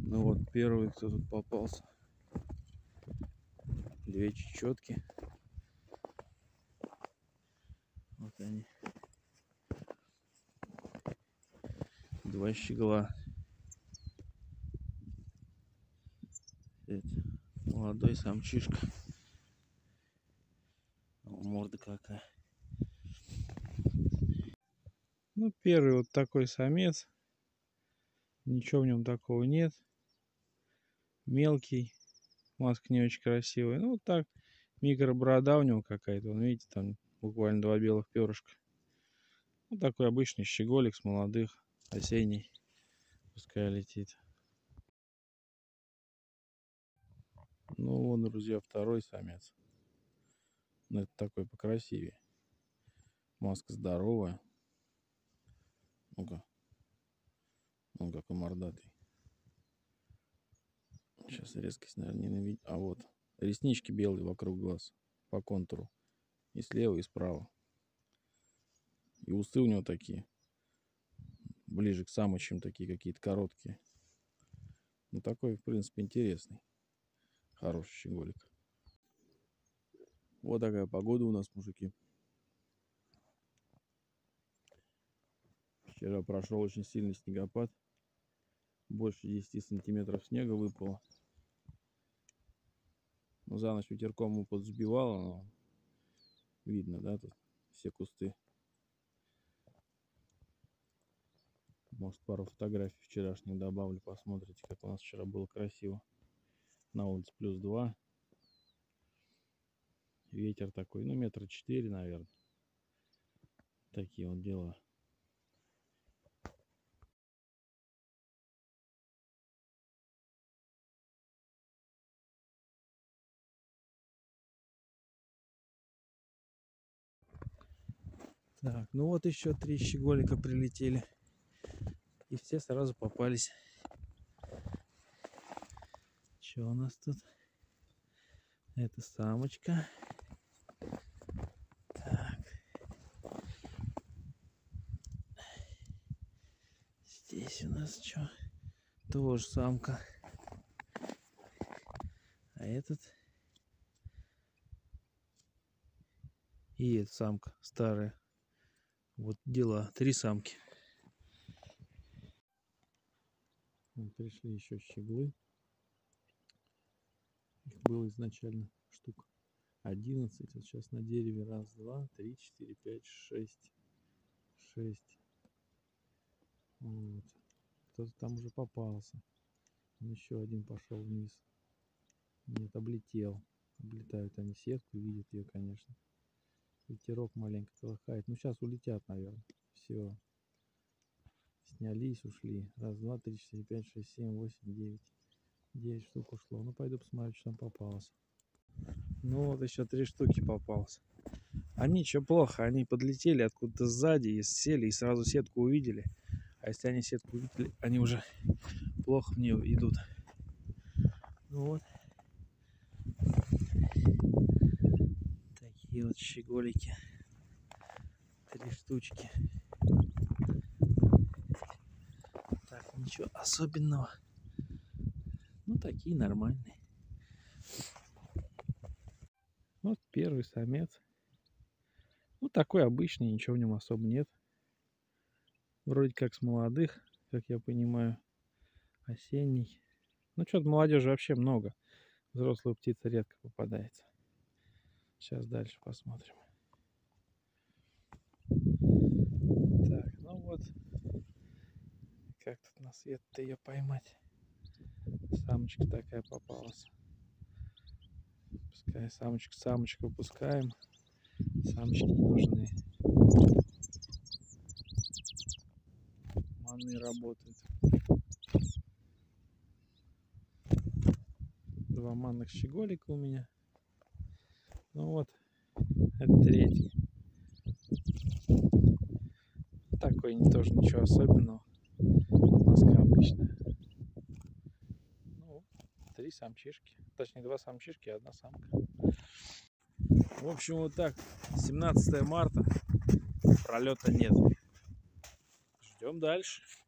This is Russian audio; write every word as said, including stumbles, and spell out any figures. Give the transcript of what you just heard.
Ну вот первый, кто тут попался. Две чечетки. Вот они. Два щегла. Это молодой самчишка. О, морда какая. Ну, первый вот такой самец. Ничего в нем такого нет. Мелкий. Маска не очень красивая. Ну, вот так. Микроборода у него какая-то. Вон, видите, там буквально два белых перышка. Ну, такой обычный щеголик с молодых. Осенний. Пускай летит. Ну, вон, друзья, второй самец. Ну, это такой покрасивее. Маска здоровая. Ну-ка. Он какой мордатый. Сейчас резкость, наверное, не наведет. А вот. Реснички белые вокруг глаз. По контуру. И слева, и справа. И усы у него такие. Ближе к самочим, такие какие-то короткие. Ну, такой, в принципе, интересный. Хороший щеголик. Вот такая погода у нас, мужики. Вчера прошел очень сильный снегопад. Больше десяти сантиметров снега выпало. Ну, за ночь ветерком ему подсбивало, но видно, да, тут все кусты. Может, пару фотографий вчерашних добавлю, посмотрите, как у нас вчера было красиво. На улице плюс два. Ветер такой, ну, метра четыре, наверное. Такие вот дела. Так, ну вот еще три щеголика прилетели. И все сразу попались. Что у нас тут? Это самочка. Так. Здесь у нас что? Тоже самка. А этот? И эта самка старая. Вот дела. Три самки. Пришли еще щеглы. Их было изначально штук одиннадцать. Вот сейчас на дереве раз, два, три, четыре, пять, шесть. Шесть. Вот. Кто-то там уже попался. Еще один пошел вниз. Нет, облетел. Облетают они сетку, видят ее, конечно. Ветерок маленько колыхает. Ну, сейчас улетят, наверное. Все. Снялись, ушли. Раз, два, три, четыре, пять, шесть, семь, восемь, девять. Девять штук ушло. Ну, пойду посмотрю, что там попалось. Ну, вот еще три штуки попалось. Они что плохо, они подлетели откуда-то сзади и сели, и сразу сетку увидели. А если они сетку увидели, они уже плохо в нее идут. Ну вот. Такие вот щеголики. Три штучки. Так, ничего особенного. Ну, такие нормальные. Вот первый самец. Ну, такой обычный, ничего в нем особо нет. Вроде как с молодых, как я понимаю. Осенний. Ну, что-то молодежи вообще много. Взрослая птица редко попадается. Сейчас дальше посмотрим. Так, ну вот. Как тут на свет-то ее поймать? Самочка такая попалась. Пускай самочку, самочку выпускаем. Самочки не нужны. Маны работают. Два манных щеголика у меня. Ну вот, это третий. Такой тоже ничего особенного. Маска обычная. Ну, три самчишки. Точнее, два самчишки и одна самка. В общем, вот так. семнадцатое марта. Пролета нет. Ждем дальше.